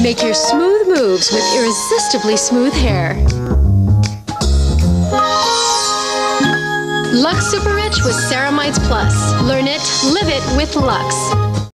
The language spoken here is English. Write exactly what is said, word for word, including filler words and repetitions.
Make your smooth moves with irresistibly smooth hair. Lux Super Rich with Ceramides Plus. Learn it, live it with Lux.